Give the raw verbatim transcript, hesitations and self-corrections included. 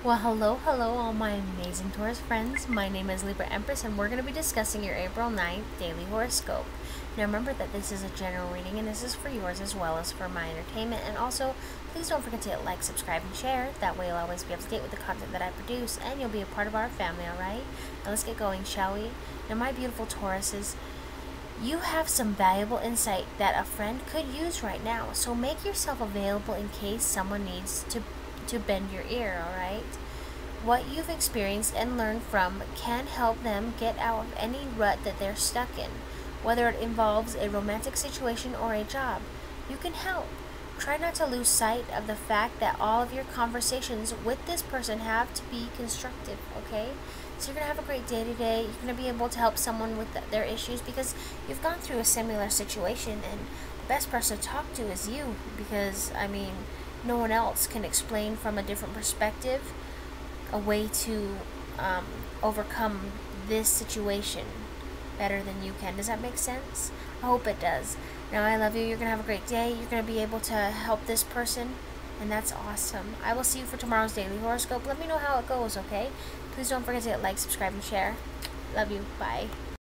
Well, hello, hello, all my amazing Taurus friends. My name is Libra Empress, and we're going to be discussing your April ninth daily horoscope. Now, remember that this is a general reading, and this is for yours as well as for my entertainment. And also, please don't forget to hit like, subscribe, and share. That way, you'll always be up to date with the content that I produce, and you'll be a part of our family, alright? Now, let's get going, shall we? Now, my beautiful Tauruses, you have some valuable insight that a friend could use right now, so make yourself available in case someone needs to to bend your ear, alright? What you've experienced and learned from can help them get out of any rut that they're stuck in, whether it involves a romantic situation or a job. You can help. Try not to lose sight of the fact that all of your conversations with this person have to be constructive, okay? So you're going to have a great day today. You're going to be able to help someone with th their issues because you've gone through a similar situation, and the best person to talk to is you because, I mean, no one else can explain from a different perspective a way to um, overcome this situation better than you can. Does that make sense? I hope it does. Now, I love you. You're going to have a great day. You're going to be able to help this person, and that's awesome. I will see you for tomorrow's daily horoscope. Let me know how it goes, okay? Please don't forget to hit like, subscribe, and share. Love you. Bye.